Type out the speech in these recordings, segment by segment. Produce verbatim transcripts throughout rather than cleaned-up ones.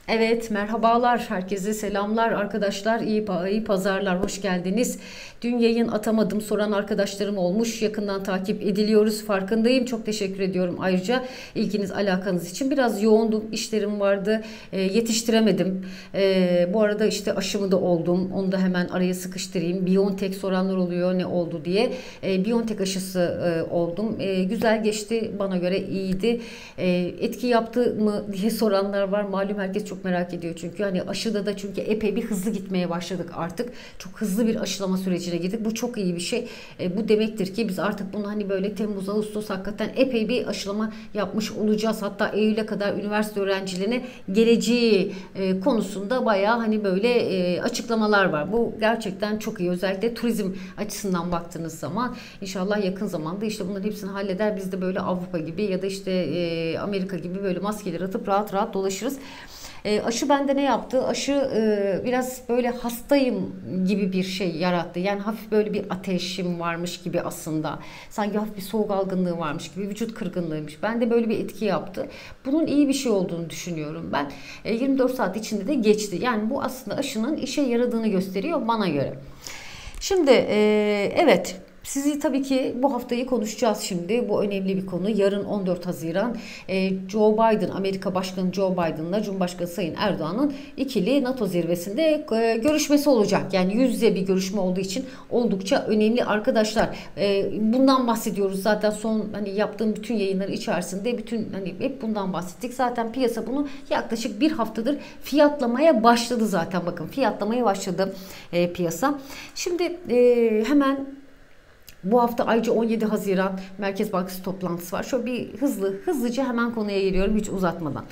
Evet, merhabalar, herkese selamlar arkadaşlar, iyi, iyi pazarlar, hoş geldiniz. Dün yayın atamadım, soran arkadaşlarım olmuş, yakından takip ediliyoruz, farkındayım. Çok teşekkür ediyorum ayrıca ilginiz, alakanız için. Biraz yoğundum, işlerim vardı, e, yetiştiremedim. E, bu arada işte aşımı da oldum, onu da hemen araya sıkıştırayım. BioNTech soranlar oluyor ne oldu diye. E, BioNTech aşısı e, oldum, e, güzel geçti, bana göre iyiydi. E, etki yaptı mı diye soranlar var, malum herkes çok merak ediyor çünkü hani aşıda da çünkü epey bir hızlı gitmeye başladık artık. Çok hızlı bir aşılama sürecine girdik. Bu çok iyi bir şey. E, bu demektir ki biz artık bunu hani böyle Temmuz, Ağustos hakikaten epey bir aşılama yapmış olacağız. Hatta Eylül'e kadar üniversite öğrencilerine geleceği e, konusunda bayağı hani böyle e, açıklamalar var. Bu gerçekten çok iyi. Özellikle turizm açısından baktığınız zaman inşallah yakın zamanda işte bunların hepsini halleder. Biz de böyle Avrupa gibi ya da işte e, Amerika gibi böyle maskeleri atıp rahat rahat dolaşırız. E, aşı bende ne yaptı? Aşı e, biraz böyle hastayım gibi bir şey yarattı. Yani hafif böyle bir ateşim varmış gibi aslında. Sanki hafif bir soğuk algınlığı varmış gibi, vücut kırgınlığıymış. Bende böyle bir etki yaptı. Bunun iyi bir şey olduğunu düşünüyorum ben. E, yirmi dört saat içinde de geçti. Yani bu aslında aşının işe yaradığını gösteriyor bana göre. Şimdi e, evet, sizi tabii ki bu haftayı konuşacağız şimdi. Bu önemli bir konu. Yarın on dört Haziran e, Joe Biden, Amerika Başkanı Joe Biden'la Cumhurbaşkanı Sayın Erdoğan'ın ikili NATO zirvesinde e, görüşmesi olacak. Yani yüz yüze bir görüşme olduğu için oldukça önemli arkadaşlar. E, bundan bahsediyoruz zaten son hani yaptığım bütün yayınları içerisinde, bütün hani hep bundan bahsettik. Zaten piyasa bunu yaklaşık bir haftadır fiyatlamaya başladı zaten. Bakın, fiyatlamaya başladı e, piyasa. Şimdi e, hemen bu hafta ayrıca on yedi Haziran Merkez Bankası toplantısı var. Şöyle bir hızlı hızlıca hemen konuya giriyorum hiç uzatmadan.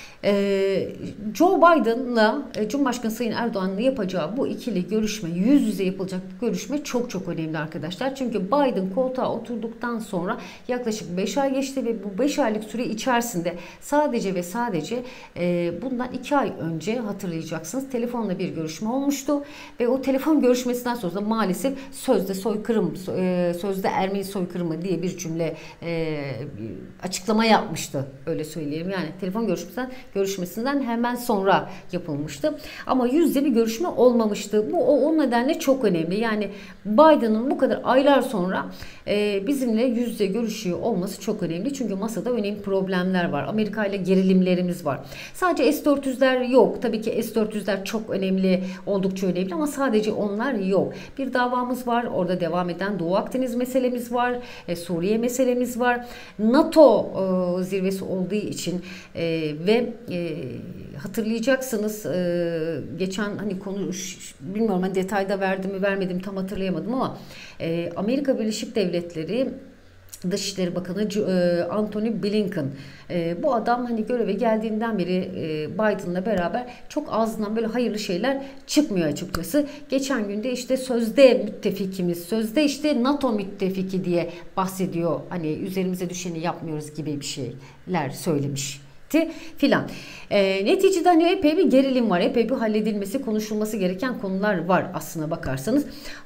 Ee, Joe Biden'la e, Cumhurbaşkanı Sayın Erdoğan'la yapacağı bu ikili görüşme, yüz yüze yapılacak görüşme çok çok önemli arkadaşlar. Çünkü Biden koltuğa oturduktan sonra yaklaşık beş ay geçti ve bu beş aylık süre içerisinde sadece ve sadece e, bundan iki ay önce hatırlayacaksınız telefonla bir görüşme olmuştu ve o telefon görüşmesinden sonra da maalesef sözde soykırım, e, sözde Ermeni soykırımı diye bir cümle e, açıklama yapmıştı, öyle söyleyelim. Yani telefon görüşmesinden görüşmesinden hemen sonra yapılmıştı. Ama yüzde bir görüşme olmamıştı. Bu o, o nedenle çok önemli. Yani Biden'ın bu kadar aylar sonra e, bizimle yüzde görüşüyor olması çok önemli. Çünkü masada önemli problemler var. Amerika ile gerilimlerimiz var. Sadece S dört yüzler yok. Tabii ki S dört yüzler çok önemli, oldukça önemli ama sadece onlar yok. Bir davamız var. Orada devam eden Doğu Akdeniz meselemiz var. E, Suriye meselemiz var. NATO e, zirvesi olduğu için e, ve e, hatırlayacaksınız e, geçen hani konuş bilmiyorum hani detayda verdim mi vermedim tam hatırlayamadım ama e, Amerika Birleşik Devletleri Dışişleri Bakanı e, Antony Blinken, e, bu adam hani göreve geldiğinden beri e, Biden'la beraber çok ağzından böyle hayırlı şeyler çıkmıyor açıkçası. Geçen günde işte sözde müttefikimiz, sözde işte NATO müttefiki diye bahsediyor. Hani üzerimize düşeni yapmıyoruz gibi bir şeyler söylemiş filan. E, neticede hani epey bir gerilim var. Epey bir halledilmesi, konuşulması gereken konular var aslına bakarsanız.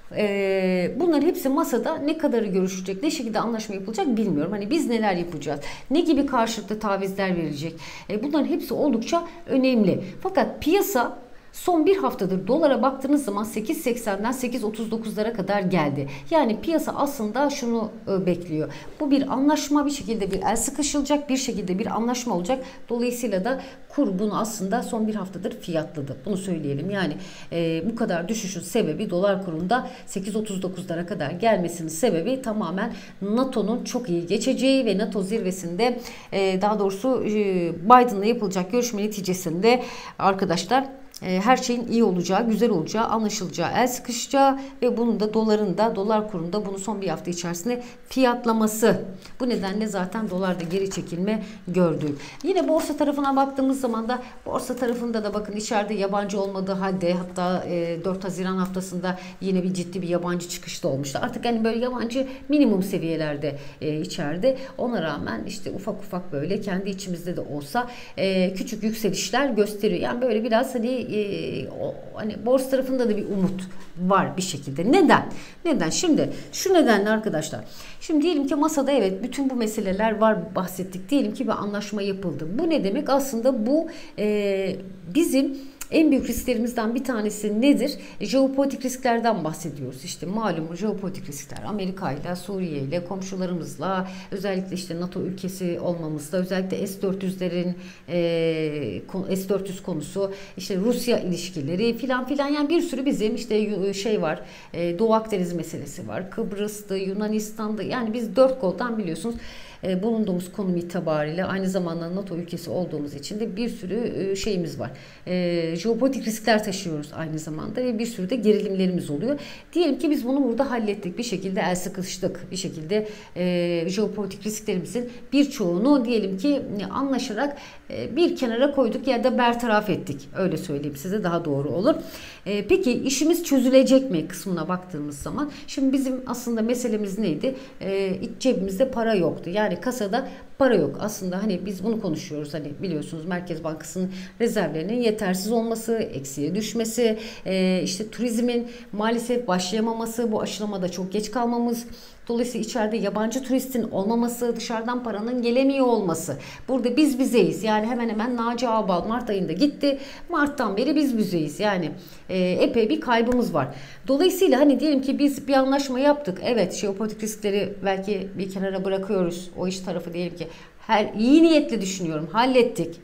E, bunların hepsi masada, ne kadarı görüşecek, ne şekilde anlaşma yapılacak bilmiyorum. Hani biz neler yapacağız, ne gibi karşılıklı tavizler verilecek. E, bunların hepsi oldukça önemli. Fakat piyasa son bir haftadır dolara baktığınız zaman sekiz seksenden sekiz otuz dokuzlara kadar geldi. Yani piyasa aslında şunu bekliyor. Bu bir anlaşma, bir şekilde bir el sıkışılacak, bir şekilde bir anlaşma olacak. Dolayısıyla da kur bunu aslında son bir haftadır fiyatladı. Bunu söyleyelim. Yani e, bu kadar düşüşün sebebi, dolar kurunda sekiz otuz dokuzlara kadar gelmesinin sebebi tamamen NATO'nun çok iyi geçeceği ve NATO zirvesinde e, daha doğrusu e, Biden'la yapılacak görüşme neticesinde arkadaşlar her şeyin iyi olacağı, güzel olacağı, anlaşılacağı, el sıkışacağı ve bunun da doların da, dolar kurunda bunu son bir hafta içerisinde fiyatlaması. Bu nedenle zaten dolarda geri çekilme gördük. Yine borsa tarafına baktığımız zaman da borsa tarafında da bakın içeride yabancı olmadığı halde, hatta dört Haziran haftasında yine bir ciddi bir yabancı çıkış da olmuştu. Artık hani böyle yabancı minimum seviyelerde içeride. Ona rağmen işte ufak ufak böyle kendi içimizde de olsa küçük yükselişler gösteriyor. Yani böyle biraz hani e, o, hani borsa tarafında da bir umut var bir şekilde. Neden? Neden? Şimdi şu nedenle arkadaşlar. Şimdi diyelim ki masada evet bütün bu meseleler var, bahsettik. Diyelim ki bir anlaşma yapıldı. Bu ne demek? Aslında bu e, bizim en büyük risklerimizden bir tanesi nedir? Jeopolitik risklerden bahsediyoruz. İşte malum jeopolitik riskler Amerika ile, Suriye ile, komşularımızla, özellikle işte NATO ülkesi olmamızla, özellikle S dört yüzlerin e, S dört yüz konusu, işte Rusya ilişkileri filan filan, yani bir sürü bizim işte şey var. E, Doğu Akdeniz meselesi var. Kıbrıs'ta, Yunanistan'da, yani biz dört koldan biliyorsunuz bulunduğumuz konum itibariyle aynı zamanda NATO ülkesi olduğumuz için de bir sürü şeyimiz var. E, jeopolitik riskler taşıyoruz aynı zamanda ve bir sürü de gerilimlerimiz oluyor. Diyelim ki biz bunu burada hallettik. Bir şekilde el sıkıştık. Bir şekilde e, jeopolitik risklerimizin birçoğunu diyelim ki anlaşarak e, bir kenara koyduk ya da bertaraf ettik. Öyle söyleyeyim size, daha doğru olur. E, peki işimiz çözülecek mi kısmına baktığımız zaman, şimdi bizim aslında meselemiz neydi? E, cebimizde para yoktu. Yani kasada para yok. Aslında hani biz bunu konuşuyoruz. Hani biliyorsunuz Merkez Bankası'nın rezervlerinin yetersiz olması, eksiye düşmesi, e, işte turizmin maalesef başlayamaması, bu aşılamada çok geç kalmamız. Dolayısıyla içeride yabancı turistin olmaması, dışarıdan paranın gelemiyor olması. Burada biz bizeyiz. Yani hemen hemen Naci Ağbal Mart ayında gitti. Mart'tan beri biz bizeyiz. Yani e, epey bir kaybımız var. Dolayısıyla hani diyelim ki biz bir anlaşma yaptık. Evet, jeopolitik riskleri belki bir kenara bırakıyoruz. O iş tarafı diyelim ki her iyi niyetli düşünüyorum. Hallettik.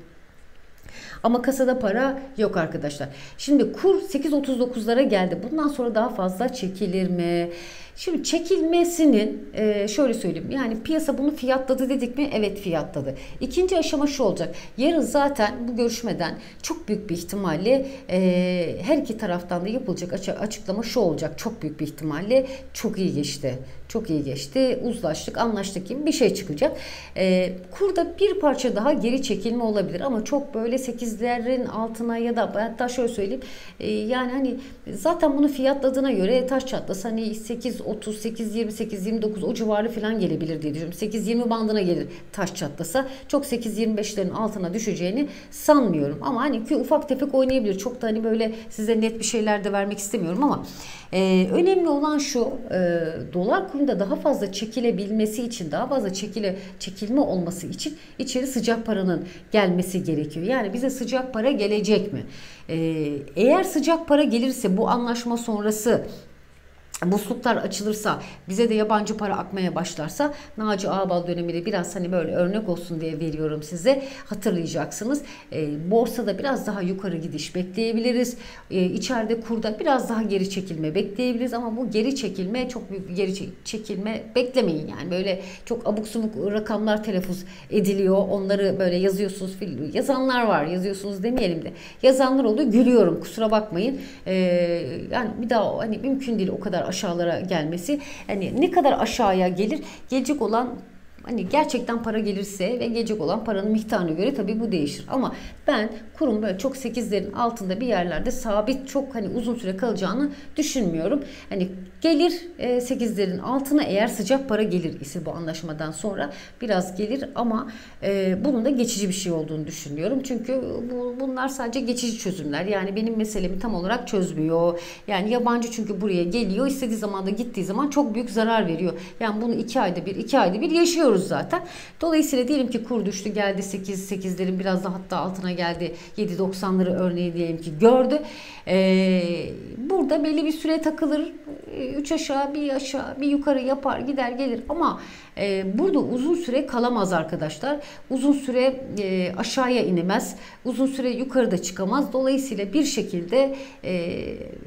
Ama kasada para yok arkadaşlar. Şimdi kur sekiz otuz dokuzlara geldi. Bundan sonra daha fazla çekilir mi? Şimdi çekilmesinin e, şöyle söyleyeyim, yani piyasa bunu fiyatladı dedik mi? Evet, fiyatladı. İkinci aşama şu olacak. Yarın zaten bu görüşmeden çok büyük bir ihtimalle e, her iki taraftan da yapılacak açıklama şu olacak. Çok büyük bir ihtimalle çok iyi geçti. Çok iyi geçti. Uzlaştık, anlaştık gibi bir şey çıkacak. E, kurda bir parça daha geri çekilme olabilir ama çok böyle sekizlerin altına ya da hatta şöyle söyleyeyim. E, yani hani zaten bunu fiyatladığına göre taş çatlasa hani sekiz otuz, sekiz yirmi, sekiz yirmi dokuz o civarı falan gelebilir diye düşünüyorum. sekiz yirmi bandına gelir taş çatlasa. Çok sekiz yirmi beşlerin altına düşeceğini sanmıyorum. Ama hani ki ufak tefek oynayabilir. Çok da hani böyle size net bir şeyler de vermek istemiyorum ama e, önemli olan şu, e, dolar kurunda daha fazla çekilebilmesi için, daha fazla çekile çekilme olması için içeri sıcak paranın gelmesi gerekiyor. Yani bize sıcak para gelecek mi? E, eğer sıcak para gelirse, bu anlaşma sonrası musluklar açılırsa, bize de yabancı para akmaya başlarsa, Naci Ağbal dönemiyle biraz hani böyle örnek olsun diye veriyorum size, hatırlayacaksınız. E, borsada biraz daha yukarı gidiş bekleyebiliriz. E, içeride kurda biraz daha geri çekilme bekleyebiliriz ama bu geri çekilme, çok büyük bir geri çekilme beklemeyin. Yani böyle çok abuk subuk rakamlar telaffuz ediliyor. Onları böyle yazıyorsunuz. Yazanlar var. Yazıyorsunuz demeyelim de. Yazanlar oluyor. Gülüyorum. Kusura bakmayın. E, yani bir daha hani mümkün değil o kadar aşağılara gelmesi. Yani ne kadar aşağıya gelir? Gelecek olan, hani gerçekten para gelirse ve gelecek olan paranın miktarına göre tabii bu değişir. Ama ben kurum böyle çok sekizlerin altında bir yerlerde sabit, çok hani uzun süre kalacağını düşünmüyorum. Hani gelir e, sekizlerin altına, eğer sıcak para gelir ise bu anlaşmadan sonra biraz gelir ama e, bunun da geçici bir şey olduğunu düşünüyorum. Çünkü bu, bunlar sadece geçici çözümler. Yani benim meselemi tam olarak çözmüyor. Yani yabancı çünkü buraya geliyor, istediği zaman da gittiği zaman çok büyük zarar veriyor. Yani bunu iki ayda bir, iki ayda bir yaşıyoruz zaten. Dolayısıyla diyelim ki kur düştü, geldi sekiz, sekizlerin biraz da hatta altına geldi, yedi doksanları örneği diyelim ki gördü. Ee, burada belli bir süre takılır. üç aşağı bir aşağı bir yukarı yapar, gider gelir ama e, burada uzun süre kalamaz arkadaşlar. Uzun süre e, aşağıya inemez. Uzun süre yukarıda çıkamaz. Dolayısıyla bir şekilde e,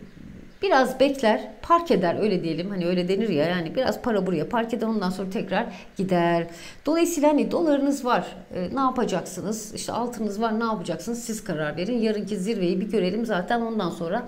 biraz bekler, park eder, öyle diyelim. Hani öyle denir ya, yani biraz para buraya park eder, ondan sonra tekrar gider. Dolayısıyla hani dolarınız var, e, ne yapacaksınız? İşte altınız var, ne yapacaksınız? Siz karar verin. Yarınki zirveyi bir görelim, zaten ondan sonra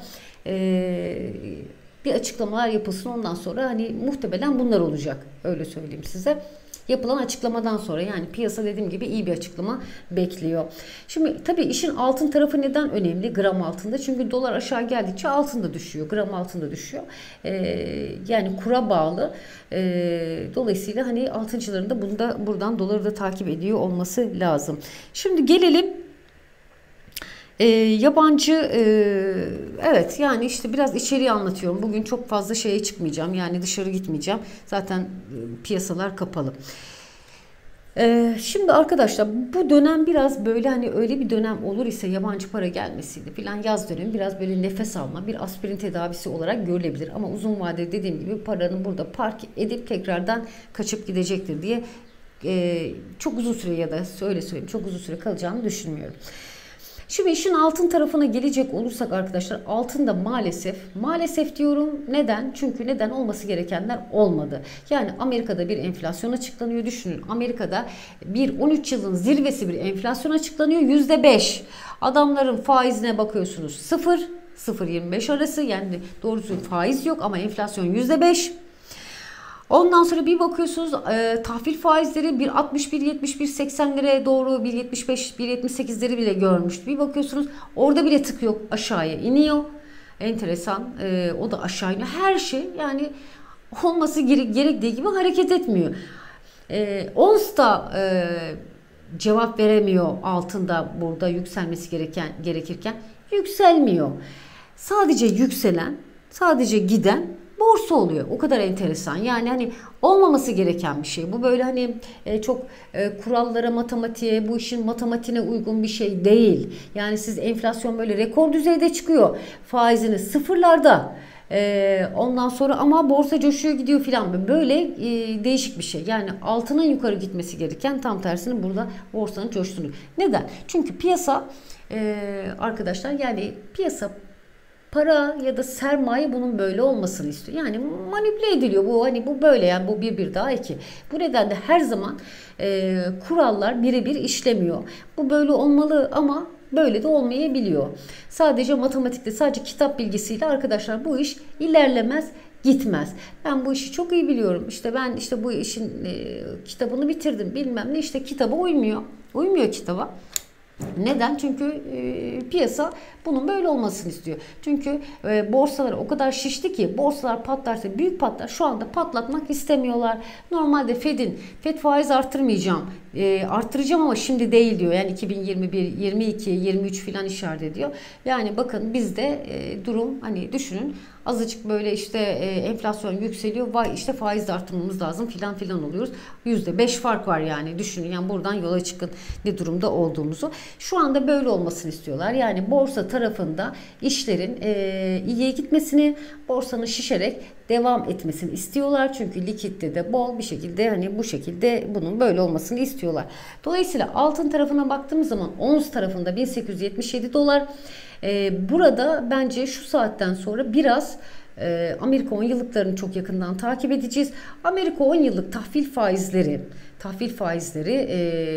e, bir açıklamalar yapılsın. Ondan sonra hani muhtemelen bunlar olacak. Öyle söyleyeyim size. Yapılan açıklamadan sonra, yani piyasa dediğim gibi iyi bir açıklama bekliyor. Şimdi tabii işin altın tarafı neden önemli? Gram altında. Çünkü dolar aşağı geldikçe altın da düşüyor. Gram altın da düşüyor. Ee, yani kura bağlı. Ee, dolayısıyla hani altıncıların da bunda, buradan doları da takip ediyor olması lazım. Şimdi gelelim E, yabancı e, evet yani işte biraz içeriği anlatıyorum. Bugün çok fazla şeye çıkmayacağım. Yani dışarı gitmeyeceğim. Zaten e, piyasalar kapalı. Ee, şimdi arkadaşlar bu dönem biraz böyle hani öyle bir dönem olur ise yabancı para gelmesiydi filan yaz dönemi biraz böyle nefes alma bir aspirin tedavisi olarak görülebilir. Ama uzun vadede dediğim gibi paranın burada park edip tekrardan kaçıp gidecektir diye e, çok uzun süre ya da öyle söyleyeyim çok uzun süre kalacağını düşünmüyorum. Şimdi işin altın tarafına gelecek olursak arkadaşlar altında maalesef maalesef diyorum neden? Çünkü neden olması gerekenler olmadı. Yani Amerika'da bir enflasyon açıklanıyor düşünün. Amerika'da bir on üç yılın zirvesi bir enflasyon açıklanıyor yüzde beş. Adamların faizine bakıyorsunuz sıfır sıfır yirmi beş arası yani doğrusu faiz yok ama enflasyon yüzde beş. Ondan sonra bir bakıyorsunuz e, tahvil faizleri bir altmış bir yetmiş bir seksenlere doğru bir yetmiş beş bir yetmiş sekizleri bile görmüştü. Bir bakıyorsunuz orada bile tık yok aşağıya iniyor. Enteresan e, o da aşağı iniyor. Her şey yani olması gere gerektiği gibi hareket etmiyor. E, ons da e, cevap veremiyor altında burada yükselmesi gereken gerekirken yükselmiyor. Sadece yükselen sadece giden borsa oluyor. O kadar enteresan. Yani hani olmaması gereken bir şey. Bu böyle hani e, çok e, kurallara, matematiğe, bu işin matematiğine uygun bir şey değil. Yani siz enflasyon böyle rekor düzeyde çıkıyor. Faiziniz sıfırlarda. E, ondan sonra ama borsa coşuyor gidiyor filan. Böyle e, değişik bir şey. Yani altının yukarı gitmesi gereken tam tersini burada borsanın coştuğunu. Neden? Çünkü piyasa e, arkadaşlar yani piyasa para ya da sermaye bunun böyle olmasını istiyor. Yani manipüle ediliyor bu hani bu böyle yani bu bir bir daha iki. Bu nedenle her zaman e, kurallar birebir işlemiyor. Bu böyle olmalı ama böyle de olmayabiliyor. Sadece matematikte sadece kitap bilgisiyle arkadaşlar bu iş ilerlemez gitmez. Ben bu işi çok iyi biliyorum. İşte ben işte bu işin e, kitabını bitirdim bilmem ne işte kitaba uymuyor. Uymuyor kitaba. Neden? Çünkü e, piyasa bunun böyle olmasını istiyor. Çünkü e, borsalar o kadar şişti ki borsalar patlarsa büyük patlar. Şu anda patlatmak istemiyorlar. Normalde Fed'in Fed faiz artırmayacağım. E, artıracağım ama şimdi değil diyor. Yani iki bin yirmi bir, yirmi iki, yirmi üç filan işaret ediyor. Yani bakın bizde e, durum hani düşünün azıcık böyle işte e, enflasyon yükseliyor. Vay işte faiz de artırmamız lazım filan filan oluyoruz. yüzde beş fark var yani düşünün. Yani buradan yola çıkın ne durumda olduğumuzu. Şu anda böyle olmasını istiyorlar. Yani borsa tarafında işlerin e, iyiye gitmesini, borsanın şişerek devam etmesini istiyorlar. Çünkü likitte de bol bir şekilde hani bu şekilde bunun böyle olmasını istiyorlar. Dolayısıyla altın tarafına baktığımız zaman ons tarafında bin sekiz yüz yetmiş yedi dolar. E, burada bence şu saatten sonra biraz e, Amerika on yıllıklarını çok yakından takip edeceğiz. Amerika on yıllık tahvil faizleri tahvil faizleri e,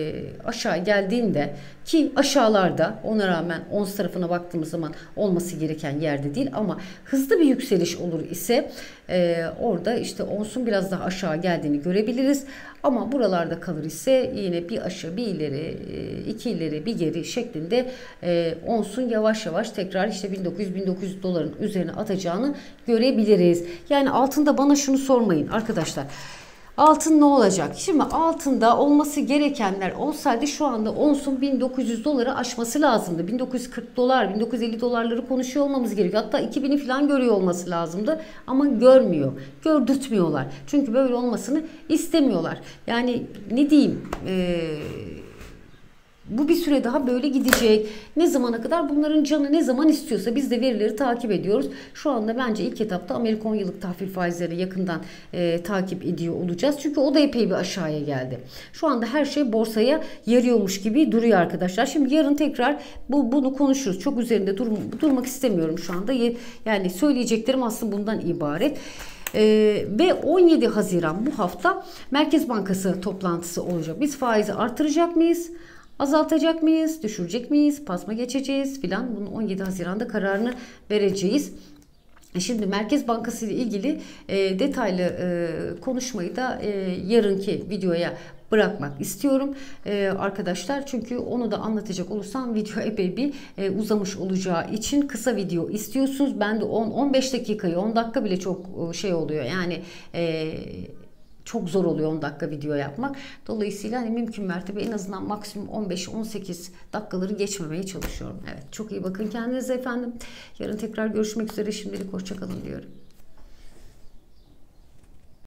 aşağı geldiğinde ki aşağılarda ona rağmen ons tarafına baktığımız zaman olması gereken yerde değil ama hızlı bir yükseliş olur ise e, orada işte onsun biraz daha aşağı geldiğini görebiliriz. Ama buralarda kalır ise yine bir aşağı bir ileri iki ileri bir geri şeklinde e, onsun yavaş yavaş tekrar işte bin dokuz yüz bin dokuz yüz doların üzerine atacağını görebiliriz. Yani altında bana şunu sormayın arkadaşlar. Altın ne olacak? Şimdi altında olması gerekenler olsaydı şu anda onsun bin dokuz yüz doları aşması lazımdı. bin dokuz yüz kırk dolar, bin dokuz yüz elli dolarları konuşuyor olmamız gerekiyor. Hatta iki bini falan görüyor olması lazımdı. Ama görmüyor. Gördürtmüyorlar. Çünkü böyle olmasını istemiyorlar. Yani ne diyeyim? Eee... Bu bir süre daha böyle gidecek. Ne zamana kadar? Bunların canı ne zaman istiyorsa biz de verileri takip ediyoruz. Şu anda bence ilk etapta Amerika on yıllık tahvil faizlerini yakından e, takip ediyor olacağız. Çünkü o da epey bir aşağıya geldi. Şu anda her şey borsaya yarıyormuş gibi duruyor arkadaşlar. Şimdi yarın tekrar bu bunu konuşuruz. Çok üzerinde dur, durmak istemiyorum şu anda. Yani söyleyeceklerim aslında bundan ibaret. Ee, ve on yedi Haziran bu hafta Merkez Bankası toplantısı olacak. Biz faizi artıracak mıyız? Azaltacak mıyız? Düşürecek miyiz? Pas mı geçeceğiz? Filan. Bunun on yedi Haziran'da kararını vereceğiz. Şimdi Merkez Bankası ile ilgili e, detaylı e, konuşmayı da e, yarınki videoya bırakmak istiyorum ee, arkadaşlar. Çünkü onu da anlatacak olursam video epey bir e, uzamış olacağı için kısa video istiyorsunuz. Ben de on on beş dakikayı on dakika bile çok şey oluyor. Yani e, çok zor oluyor on dakika video yapmak. Dolayısıyla hani mümkün mertebe en azından maksimum on beş on sekiz dakikaları geçmemeye çalışıyorum. Evet, çok iyi bakın kendinize efendim. Yarın tekrar görüşmek üzere. Şimdilik hoşça kalın diyorum.